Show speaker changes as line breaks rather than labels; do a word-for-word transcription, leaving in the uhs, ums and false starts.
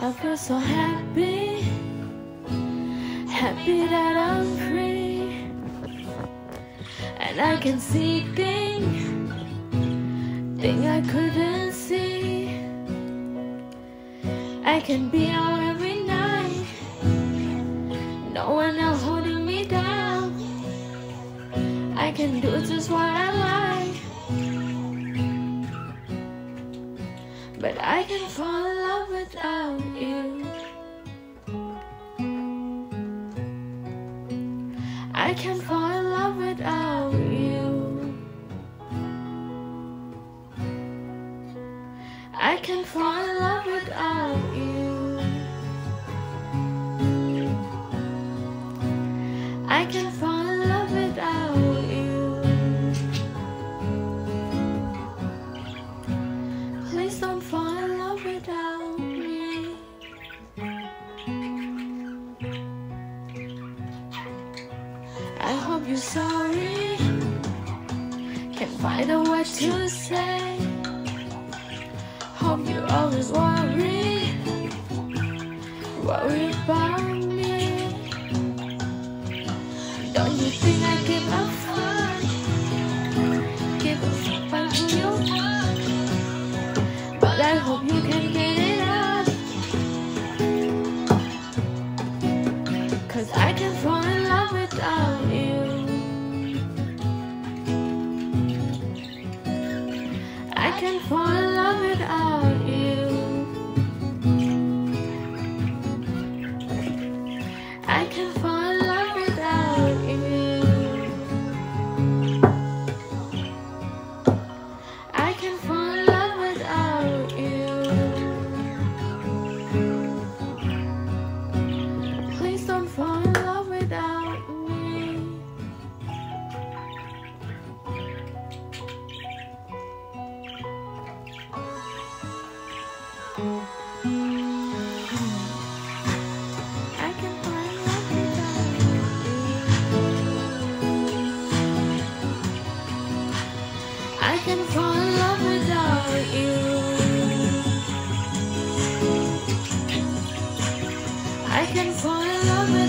I feel so happy, happy that I'm free, and I can see things, things I couldn't see. I can be out every night, no one else holding me down. I can do just what I like, but I can fall in love without you. I can fall in love without you. I can fall in love without you. I can fall in love without you. Please don't fall in love without me. I hope you're sorry, can't find a word to say. Hope you always worry, worry about me. Don't you think I give a fuck, give a fuck about who you are? But I hope you can get it up, 'cause I can fall in love without you. I can fall in love without you. I can fall in love without you. I can fall in love without you. Please don't fall in love without me. I can fall in love without you. I can fall in love without you. I can fall in love without you.